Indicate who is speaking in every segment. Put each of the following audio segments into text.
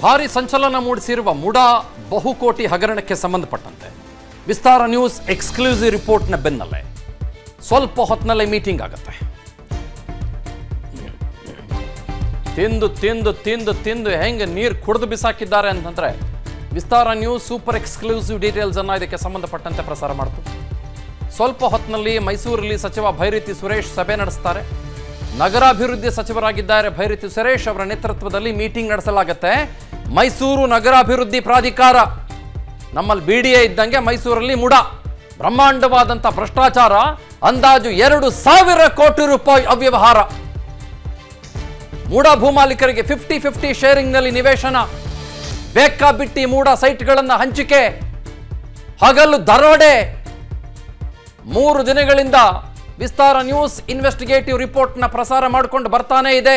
Speaker 1: ಭಾರಿ ಸಂಚಲನ ಮೂಡಿಸಿರುವ ಮುಡಾ ಬಹುಕೋಟಿ ಹಗರಣಕ್ಕೆ ಸಂಬಂಧಪಟ್ಟಂತೆ ವಿಸ್ತಾರ ನ್ಯೂಸ್ ಎಕ್ಸ್ಕ್ಲೂಸಿವ್ ರಿಪೋರ್ಟ್ನ ಬೆನ್ನಲ್ಲೇ ಸ್ವಲ್ಪ ಹೊತ್ತಿನಲ್ಲೇ ಮೀಟಿಂಗ್ ಆಗುತ್ತೆ. ತಿಂದು ತಿಂದು ತಿಂದು ತಿಂದು ಹೆಂಗೆ ನೀರು ಕುಡಿದು ಬಿಸಾಕಿದ್ದಾರೆ ಅಂತಂದ್ರೆ Vistara news super exclusive details ಅನ್ನು ಇದಕ್ಕೆ ಸಂಬಂಧಪಟ್ಟಂತೆ ಪ್ರಸಾರ ಮಾಡ್ತು. ಸ್ವಲ್ಪ ಹೊತ್ತಿನಲ್ಲಿ ಮೈಸೂರಲ್ಲಿ ಸಚಿವ ಭೈರತಿ ಸುರೇಶ್ ಸಭೆ ನಡೆಸ್ತಾರೆ. ನಗರಾಭಿವೃದ್ಧಿ ಸಚಿವರಾಗಿದ್ದಾರೆ ಭೈರತಿ ಸುರೇಶ್ ಅವರ ನೇತೃತ್ವದಲ್ಲಿ ಮೀಟಿಂಗ್ ನಡೆಸಲಾಗುತ್ತೆ. ಮೈಸೂರು ನಗರಾಭಿವೃದ್ಧಿ ಪ್ರಾಧಿಕಾರ, ನಮ್ಮಲ್ಲಿ ಬಿಡಿಎ ಇದ್ದಂಗೆ ಮೈಸೂರಲ್ಲಿ ಮುಡಾ ಬ್ರಹ್ಮಾಂಡವಾದಂಥ ಭ್ರಷ್ಟಾಚಾರ, ಅಂದಾಜು 2,000 ಕೋಟಿ ರೂಪಾಯಿ ಅವ್ಯವಹಾರ. ಮೂಡಾ ಭೂಮಾಲೀಕರಿಗೆ 50-50 ಶೇರಿಂಗ್ನಲ್ಲಿ ನಿವೇಶನ, ಬೇಕಾಬಿಟ್ಟಿ ಮೂಡಾ ಸೈಟ್ಗಳನ್ನು ಹಂಚಿಕೆ, ಹಗಲು ದರೋಡೆ. 3 ದಿನಗಳಿಂದ ವಿಸ್ತಾರ ನ್ಯೂಸ್ ಇನ್ವೆಸ್ಟಿಗೇಟಿವ್ ರಿಪೋರ್ಟ್ನ ಪ್ರಸಾರ ಮಾಡಿಕೊಂಡು ಬರ್ತಾನೆ ಇದೆ.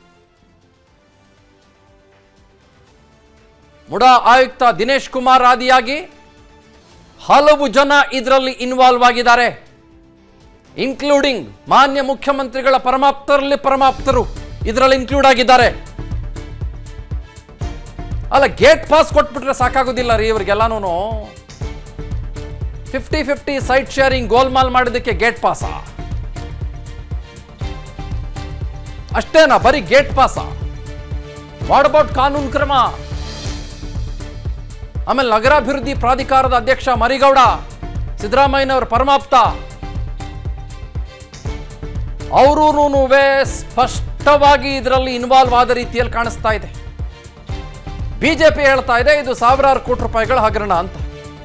Speaker 1: ಮುಡಾ ಆಯುಕ್ತ ದಿನೇಶ್ ಕುಮಾರ್ ಆದಿಯಾಗಿ ಹಲವು ಜನ ಇದರಲ್ಲಿ ಇನ್ವಾಲ್ವ್ ಆಗಿದ್ದಾರೆ, ಇನ್ಕ್ಲೂಡಿಂಗ್ ಮಾನ್ಯ ಮುಖ್ಯಮಂತ್ರಿಗಳ ಪರಮಾಪ್ತರಲ್ಲಿ ಪರಮಾಪ್ತರು ಇದರಲ್ಲಿ ಇನ್ಕ್ಲೂಡ್ ಆಗಿದ್ದಾರೆ. ಅಲ್ಲ, ಗೇಟ್ ಪಾಸ್ ಕೊಟ್ಬಿಟ್ರೆ ಸಾಕಾಗೋದಿಲ್ಲ ರೀ ಇವರಿಗೆಲ್ಲಾನು. 50-50 ಸೈಟ್ ಶೇರಿಂಗ್ ಗೋಲ್ಮಾಲ್ ಮಾಡಿದಕ್ಕೆ ಗೇಟ್ ಪಾಸ ಅಷ್ಟೇನಾ? ಬರೀ ಗೇಟ್ ಪಾಸ? ವಾಟ್ ಅಬೌಟ್ ಕಾನೂನು ಕ್ರಮ? ಆಮೇಲೆ ನಗರಾಭಿವೃದ್ಧಿ ಪ್ರಾಧಿಕಾರದ ಅಧ್ಯಕ್ಷ ಮರಿಗೌಡ, ಸಿದ್ದರಾಮಯ್ಯನವರ ಪರಮಾಪ್ತ, ಅವರೂ ಸ್ಪಷ್ಟವಾಗಿ ಇದರಲ್ಲಿ ಇನ್ವಾಲ್ವ್ ಆದ ರೀತಿಯಲ್ಲಿ ಕಾಣಿಸ್ತಾ ಇದೆ. ಬಿಜೆಪಿ ಹೇಳ್ತಾ ಇದೆ ಇದು ಸಾವಿರಾರು ಕೋಟಿ ರೂಪಾಯಿಗಳ ಹಗರಣ ಅಂತ.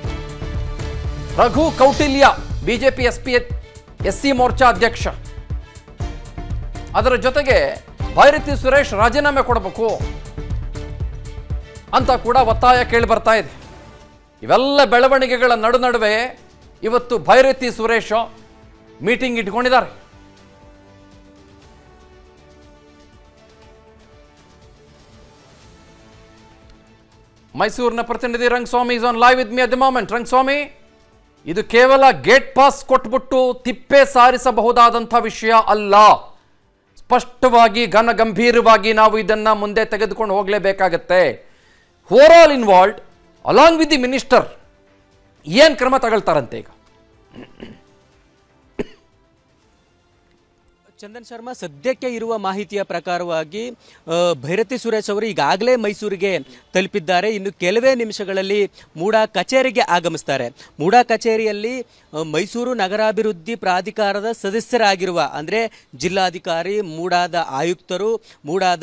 Speaker 1: ರಘು ಕೌಟಿಲ್ಯ ಬಿಜೆಪಿ ಎಸ್ಸಿ ಮೋರ್ಚಾ ಅಧ್ಯಕ್ಷ, ಅದರ ಜೊತೆಗೆ ಭೈರತಿ ಸುರೇಶ್ ರಾಜೀನಾಮೆ ಕೊಡಬೇಕು ಅಂತ ಕೂಡ ಒತ್ತಾಯ ಕೇಳಿ ಬರ್ತಾ ಇದೆ. ಇವೆಲ್ಲ ಬೆಳವಣಿಗೆಗಳ ನಡುವೆ ಇವತ್ತು ಭೈರತಿ ಸುರೇಶ್ ಮೀಟಿಂಗ್ ಇಟ್ಕೊಂಡಿದ್ದಾರೆ. ಮೈಸೂರಿನ ಪ್ರತಿನಿಧಿ Rangaswamy is on live with me at the moment. Rangaswamy, ಇದು ಕೇವಲ ಗೇಟ್ ಪಾಸ್ ಕೊಟ್ಬಿಟ್ಟು ತಿಪ್ಪೆ ಸಾರಿಸಬಹುದಾದಂಥ ವಿಷಯ ಅಲ್ಲ. ಸ್ಪಷ್ಟವಾಗಿ ಗಂಭೀರವಾಗಿ ನಾವು ಇದನ್ನ ಮುಂದೆ ತೆಗೆದುಕೊಂಡು ಹೋಗಲೇಬೇಕಾಗತ್ತೆ. Over all involved along with the minister ಏನು ಕ್ರಮ ತಗೊಳ್ತಾರಂತೆ ಈಗ?
Speaker 2: ಚಂದನ್ ಶರ್ಮಾ, ಸದ್ಯಕ್ಕೆ ಇರುವ ಮಾಹಿತಿಯ ಪ್ರಕಾರವಾಗಿ ಭೈರತಿ ಸುರೇಶ್ ಅವರು ಈಗಾಗಲೇ ಮೈಸೂರಿಗೆ ತಲುಪಿದ್ದಾರೆ. ಇನ್ನು ಕೆಲವೇ ನಿಮಿಷಗಳಲ್ಲಿ ಮೂಡಾ ಕಚೇರಿಗೆ ಆಗಮಿಸ್ತಾರೆ. ಮೂಡಾ ಕಚೇರಿಯಲ್ಲಿ ಮೈಸೂರು ನಗರಾಭಿವೃದ್ಧಿ ಪ್ರಾಧಿಕಾರದ ಸದಸ್ಯರಾಗಿರುವ ಅಂದರೆ ಜಿಲ್ಲಾಧಿಕಾರಿ, ಮೂಡಾದ ಆಯುಕ್ತರು, ಮೂಡಾದ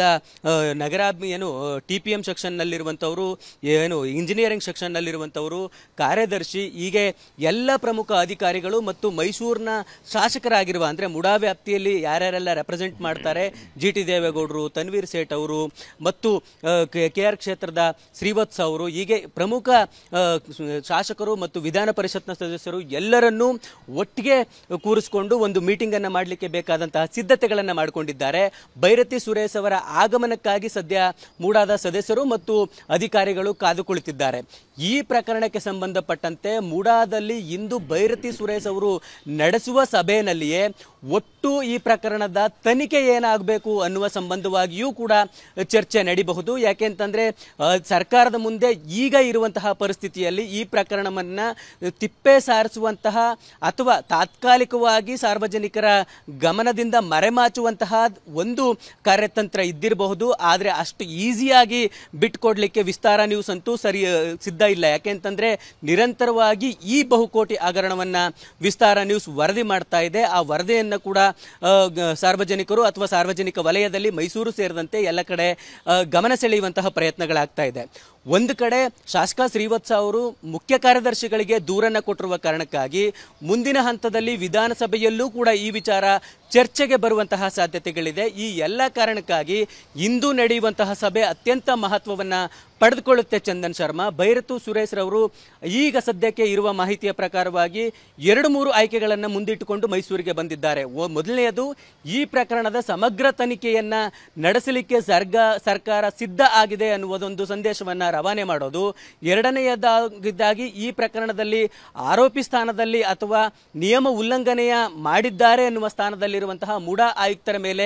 Speaker 2: TPM ಸೆಕ್ಷನ್ನಲ್ಲಿರುವಂಥವರು, ಇಂಜಿನಿಯರಿಂಗ್ ಸೆಕ್ಷನ್ನಲ್ಲಿರುವಂಥವರು, ಕಾರ್ಯದರ್ಶಿ, ಹೀಗೆ ಎಲ್ಲ ಪ್ರಮುಖ ಅಧಿಕಾರಿಗಳು ಮತ್ತು ಮೈಸೂರಿನ ಶಾಸಕರಾಗಿರುವ ಅಂದರೆ ಮೂಡಾ ವ್ಯಾಪ್ತಿಯಲ್ಲಿ ಯಾರ್ಯಾರೆಲ್ಲ ರೆಪ್ರೆಸೆಂಟ್ ಮಾಡ್ತಾರೆ, GT ದೇವೇಗೌಡರು, ತನ್ವೀರ್ ಸೇಠ್ ಅವರು ಮತ್ತು KR ಕ್ಷೇತ್ರದ ಶ್ರೀವತ್ಸ ಅವರು, ಹೀಗೆ ಪ್ರಮುಖ ಶಾಸಕರು ಮತ್ತು ವಿಧಾನ ಪರಿಷತ್ನ ಸದಸ್ಯರು ಎಲ್ಲರನ್ನೂ ಒಟ್ಟಿಗೆ ಕೂರಿಸಿಕೊಂಡು ಒಂದು ಮೀಟಿಂಗ್ ಅನ್ನು ಮಾಡಲಿಕ್ಕೆ ಬೇಕಾದಂತಹ ಸಿದ್ಧತೆಗಳನ್ನು ಮಾಡಿಕೊಂಡಿದ್ದಾರೆ. ಭೈರತಿ ಸುರೇಶ್ ಅವರ ಆಗಮನಕ್ಕಾಗಿ ಸದ್ಯ ಮೂಡಾದ ಸದಸ್ಯರು ಮತ್ತು ಅಧಿಕಾರಿಗಳು ಕಾದು ಕುಳಿತಿದ್ದಾರೆ. ಈ ಪ್ರಕರಣಕ್ಕೆ ಸಂಬಂಧಪಟ್ಟಂತೆ ಮೂಡಾದಲ್ಲಿ ಇಂದು ಭೈರತಿ ಸುರೇಶ್ ಅವರು ನಡೆಸುವ ಸಭೆಯಲ್ಲಿಯೇ ಒಟ್ಟು ಈ ಪ್ರಕರಣದ ತನಿಖೆ ಏನಾಗಬೇಕು ಅನ್ನುವ ಸಂಬಂಧವಾಗಿಯೂ ಕೂಡ ಚರ್ಚೆ ನಡೀಬಹುದು. ಯಾಕೆಂತಂದ್ರೆ ಸರ್ಕಾರದ ಮುಂದೆ ಈಗ ಇರುವಂತಹ ಪರಿಸ್ಥಿತಿಯಲ್ಲಿ ಈ ಪ್ರಕರಣವನ್ನ ತಿಪ್ಪೆ ಸಾರಿಸುವಂತಹ ಅಥವಾ ತಾತ್ಕಾಲಿಕವಾಗಿ ಸಾರ್ವಜನಿಕರ ಗಮನದಿಂದ ಮರೆಮಾಚುವಂತಹ ಒಂದು ಕಾರ್ಯತಂತ್ರ ಇದ್ದಿರಬಹುದು. ಆದರೆ ಅಷ್ಟು ಈಸಿಯಾಗಿ ಬಿಟ್ಕೊಡ್ಲಿಕ್ಕೆ ವಿಸ್ತಾರ ನ್ಯೂಸ್ ಅಂತೂ ಸಿದ್ಧ ಇಲ್ಲ. ಯಾಕೆಂತಂದ್ರೆ ನಿರಂತರವಾಗಿ ಈ ಬಹುಕೋಟಿ ಹಗರಣವನ್ನ ವಿಸ್ತಾರ ನ್ಯೂಸ್ ವರದಿ ಮಾಡ್ತಾ ಇದೆ. ಆ ವರದಿಯನ್ನು ಕೂಡ ಸಾರ್ವಜನಿಕರು ಅಥವಾ ಸಾರ್ವಜನಿಕ ವಲಯದಲ್ಲಿ ಮೈಸೂರು ಸೇರಿದಂತೆ ಎಲ್ಲ ಕಡೆ ಗಮನ ಸೆಳೆಯುವಂತಹ ಪ್ರಯತ್ನಗಳಾಗ್ತಾ ಇದೆ. ಒಂದು ಕಡೆ ಶಾಸಕ ಶ್ರೀವತ್ಸ ಅವರು ಮುಖ್ಯ ಕಾರ್ಯದರ್ಶಿಗಳಿಗೆ ದೂರನ್ನು ಕೊಟ್ಟಿರುವ ಕಾರಣಕ್ಕಾಗಿ ಮುಂದಿನ ಹಂತದಲ್ಲಿ ವಿಧಾನಸಭೆಯಲ್ಲೂ ಕೂಡ ಈ ವಿಚಾರ ಚರ್ಚೆಗೆ ಬರುವಂತಹ ಸಾಧ್ಯತೆಗಳಿದೆ. ಈ ಎಲ್ಲ ಕಾರಣಕ್ಕಾಗಿ ಇಂದು ನಡೆಯುವಂತಹ ಸಭೆ ಅತ್ಯಂತ ಮಹತ್ವವನ್ನು ಪಡೆದುಕೊಳ್ಳುತ್ತೆ. ಚಂದನ್ ಶರ್ಮಾ, ಭೈರತಿ ಸುರೇಶ್ ರವರು ಈಗ ಸದ್ಯಕ್ಕೆ ಇರುವ ಮಾಹಿತಿಯ ಪ್ರಕಾರವಾಗಿ 2-3 ಆಯ್ಕೆಗಳನ್ನು ಮುಂದಿಟ್ಟುಕೊಂಡು ಮೈಸೂರಿಗೆ ಬಂದಿದ್ದಾರೆ. ಮೊದಲನೆಯದು, ಈ ಪ್ರಕರಣದ ಸಮಗ್ರ ತನಿಖೆಯನ್ನ ನಡೆಸಲಿಕ್ಕೆ ಸರ್ಕಾರ ಸಿದ್ಧ ಆಗಿದೆ ಅನ್ನುವುದೊಂದು ಸಂದೇಶವನ್ನ ರವಾನೆ ಮಾಡೋದು. ಎರಡನೆಯದಾಗಿ, ಈ ಪ್ರಕರಣದಲ್ಲಿ ಆರೋಪಿ ಸ್ಥಾನದಲ್ಲಿ ಅಥವಾ ನಿಯಮ ಉಲ್ಲಂಘನೆಯ ಮಾಡಿದ್ದಾರೆ ಎನ್ನುವ ಸ್ಥಾನದಲ್ಲಿರುವಂತಹ ಮೂಡಾ ಆಯುಕ್ತರ ಮೇಲೆ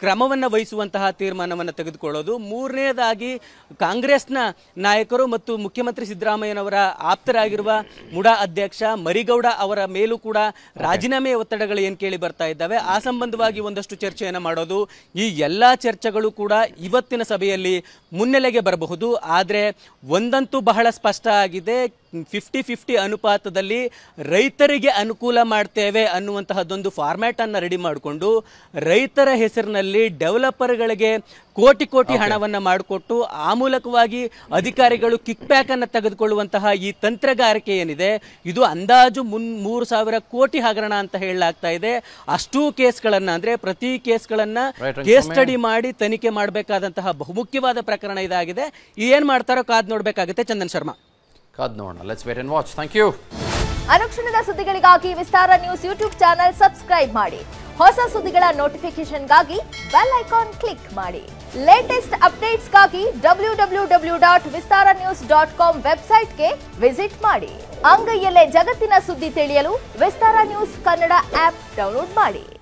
Speaker 2: ಕ್ರಮವನ್ನು ವಹಿಸುವಂತಹ ತೀರ್ಮಾನವನ್ನು ತೆಗೆದುಕೊಳ್ಳೋದು. ಮೂರನೇದಾಗಿ ಕಾಂಗ್ರೆಸ್ನ ನಾಯಕರು ಮತ್ತು ಮುಖ್ಯಮಂತ್ರಿ ಸಿದ್ದರಾಮಯ್ಯನವರ ಆಪ್ತರಾಗಿರುವ ಮುಡಾ ಅಧ್ಯಕ್ಷ ಮರಿಗೌಡ ಅವರ ಮೇಲೂ ಕೂಡ ರಾಜೀನಾಮೆ ಒತ್ತಡಗಳು ಏನು ಕೇಳಿ ಬರ್ತಾ ಇದ್ದಾವೆ, ಆ ಸಂಬಂಧವಾಗಿ ಒಂದಷ್ಟು ಚರ್ಚೆಯನ್ನು ಮಾಡೋದು. ಈ ಎಲ್ಲ ಚರ್ಚೆಗಳು ಕೂಡ ಇವತ್ತಿನ ಸಭೆಯಲ್ಲಿ ಮುನ್ನೆಲೆಗೆ ಬರಬಹುದು. ಆದರೆ ಒಂದಂತೂ ಬಹಳ ಸ್ಪಷ್ಟ ಆಗಿದೆ, 50-50 ಅನುಪಾತದಲ್ಲಿ ರೈತರಿಗೆ ಅನುಕೂಲ ಮಾಡ್ತೇವೆ ಅನ್ನುವಂತಹದ್ದೊಂದು ಫಾರ್ಮ್ಯಾಟ್ ಅನ್ನು ರೆಡಿ ಮಾಡಿಕೊಂಡು ರೈತರ ಹೆಸರಿನಲ್ಲಿ ಡೆವಲಪರ್ಗಳಿಗೆ ಕೋಟಿ ಕೋಟಿ ಹಣವನ್ನು ಮಾಡಿಕೊಟ್ಟು ಆ ಮೂಲಕವಾಗಿ ಅಧಿಕಾರಿಗಳು ಕಿಕ್ ಬ್ಯಾಕ್ ಅನ್ನು ತೆಗೆದುಕೊಳ್ಳುವಂತಹ ಈ ತಂತ್ರಗಾರಿಕೆ ಏನಿದೆ, ಇದು ಅಂದಾಜು 3,000 ಕೋಟಿ ಹಗರಣ ಅಂತ ಹೇಳಲಾಗ್ತಾ ಇದೆ. ಅಷ್ಟೂ ಕೇಸ್ಗಳನ್ನ ಅಂದ್ರೆ ಪ್ರತಿ ಕೇಸ್ಗಳನ್ನ ಕೇಸ್ ಸ್ಟಡಿ ಮಾಡಿ ತನಿಖೆ ಮಾಡಬೇಕಾದಂತಹ ಬಹುಮುಖ್ಯವಾದ ಪ್ರಕರಣ ಇದಾಗಿದೆ. ಏನ್ ಮಾಡ್ತಾರೋ ಕಾದ್ ನೋಡ್ಬೇಕಾಗುತ್ತೆ. ಚಂದನ್ ಶರ್ಮಾ,
Speaker 1: ಕಾದ್ ನೋಡೋಣ. Let's wait and watch. Thank you.
Speaker 3: ಅನುಕ್ಷಣದ ಸುದ್ದಿಗಳಿಗಾಗಿ Vistara news YouTube channel subscribe ಮಾಡಿ. ಹೊಸ ಸುದ್ದಿಗಳ ನೋಟಿಫಿಕೇಶನ್ಗಾಗಿ ಬೆಲ್ ಐಕಾನ್ ಕ್ಲಿಕ್ ಮಾಡಿ. ಲೇಟೆಸ್ಟ್ ಅಪ್ಡೇಟ್ಸ್ಗಾಗಿ www.vistaranews.com ವೆಬ್ಸೈಟ್ಗೆ ವಿಸಿಟ್ ಮಾಡಿ. ಅಂಗೈಯಲ್ಲೇ ಜಗತ್ತಿನ ಸುದ್ದಿ ತಿಳಿಯಲು Vistara news Kannada app download ಮಾಡಿ.